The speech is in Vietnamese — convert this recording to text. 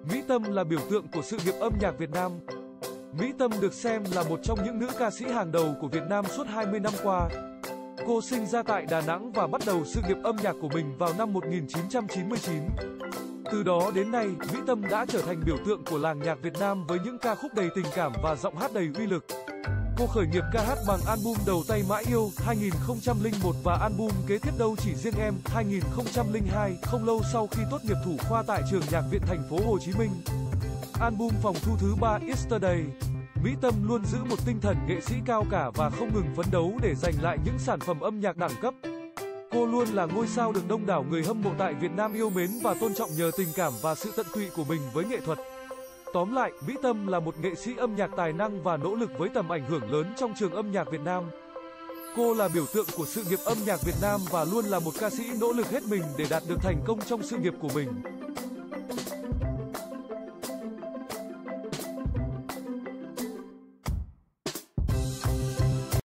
Mỹ Tâm là biểu tượng của sự nghiệp âm nhạc Việt Nam. Mỹ Tâm được xem là một trong những nữ ca sĩ hàng đầu của Việt Nam suốt 20 năm qua. Cô sinh ra tại Đà Nẵng và bắt đầu sự nghiệp âm nhạc của mình vào năm 1999. Từ đó đến nay, Mỹ Tâm đã trở thành biểu tượng của làng nhạc Việt Nam với những ca khúc đầy tình cảm và giọng hát đầy uy lực. Cô khởi nghiệp ca hát bằng album Đầu tay mãi yêu 2001 và album kế tiếp Đâu chỉ riêng em 2002, không lâu sau khi tốt nghiệp thủ khoa tại trường Nhạc viện Thành phố Hồ Chí Minh. Album phòng thu thứ 3 Yesterday, Mỹ Tâm luôn giữ một tinh thần nghệ sĩ cao cả và không ngừng phấn đấu để giành lại những sản phẩm âm nhạc đẳng cấp. Cô luôn là ngôi sao được đông đảo người hâm mộ tại Việt Nam yêu mến và tôn trọng nhờ tình cảm và sự tận tụy của mình với nghệ thuật. Tóm lại, Mỹ Tâm là một nghệ sĩ âm nhạc tài năng và nỗ lực với tầm ảnh hưởng lớn trong trường âm nhạc Việt Nam. Cô là biểu tượng của sự nghiệp âm nhạc Việt Nam và luôn là một ca sĩ nỗ lực hết mình để đạt được thành công trong sự nghiệp của mình.